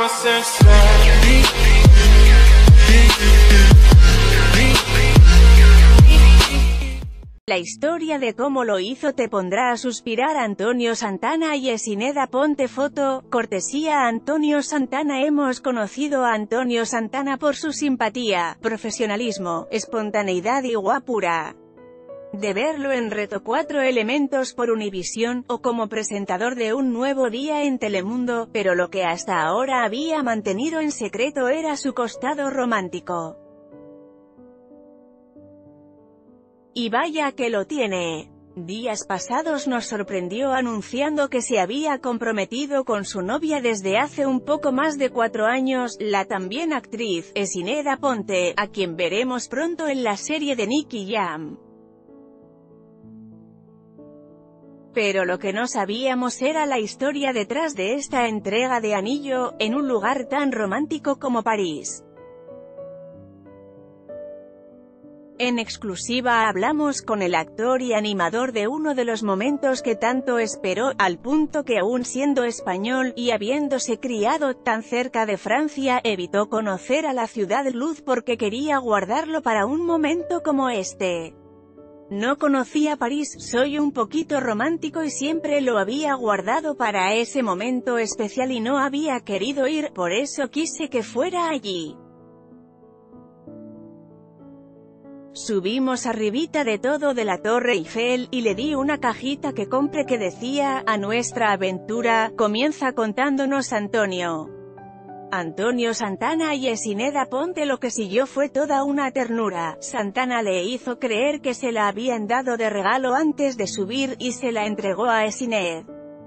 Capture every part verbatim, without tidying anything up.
La historia de cómo lo hizo te pondrá a suspirar. Antonio Santana y Esineda Ponte foto, cortesía Antonio Santana. Hemos conocido a Antonio Santana por su simpatía, profesionalismo, espontaneidad y guapura. De verlo en Reto Cuatro Elementos por Univisión, o como presentador de Un Nuevo Día en Telemundo, pero lo que hasta ahora había mantenido en secreto era su costado romántico. Y vaya que lo tiene. Días pasados nos sorprendió anunciando que se había comprometido con su novia desde hace un poco más de cuatro años, la también actriz, Esineda Ponte, a quien veremos pronto en la serie de Nicky Jam. Pero lo que no sabíamos era la historia detrás de esta entrega de anillo, en un lugar tan romántico como París. En exclusiva hablamos con el actor y animador de uno de los momentos que tanto esperó, al punto que aún siendo español, y habiéndose criado tan cerca de Francia, evitó conocer a la ciudad luz porque quería guardarlo para un momento como este. No conocía París, soy un poquito romántico y siempre lo había guardado para ese momento especial y no había querido ir, por eso quise que fuera allí. Subimos arribita de todo de la Torre Eiffel, y le di una cajita que compré que decía, a nuestra aventura, comienza contándonos Antonio. Antonio Santana y Esineda Ponte. Lo que siguió fue toda una ternura. Santana le hizo creer que se la habían dado de regalo antes de subir, y se la entregó a Esined.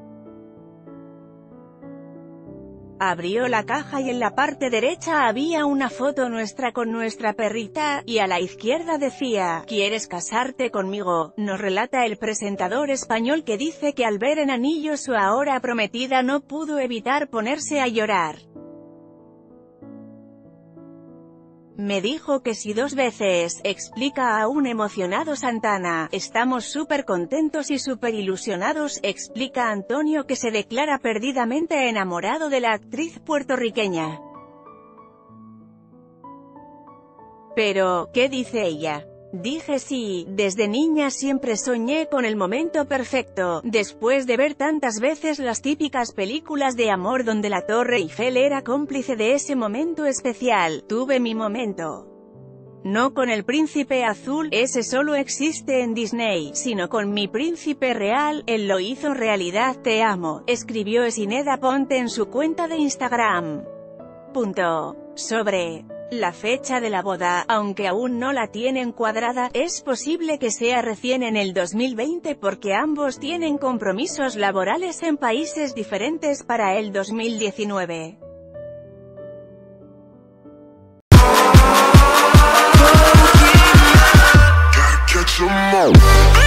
Abrió la caja y en la parte derecha había una foto nuestra con nuestra perrita, y a la izquierda decía, ¿quieres casarte conmigo?, nos relata el presentador español, que dice que al ver en anillo su ahora prometida no pudo evitar ponerse a llorar. Me dijo que sí dos veces, explica aún emocionado Santana. Estamos súper contentos y súper ilusionados, explica Antonio, que se declara perdidamente enamorado de la actriz puertorriqueña. Pero, ¿qué dice ella? Dije sí, desde niña siempre soñé con el momento perfecto, después de ver tantas veces las típicas películas de amor donde la Torre Eiffel era cómplice de ese momento especial, tuve mi momento. No con el príncipe azul, ese solo existe en Disney, sino con mi príncipe real, él lo hizo realidad. Te amo, escribió Esineda Ponte en su cuenta de Instagram. Punto. Sobre la fecha de la boda, aunque aún no la tienen cuadrada, es posible que sea recién en el dos mil veinte porque ambos tienen compromisos laborales en países diferentes para el dos mil diecinueve. Catch 'em all.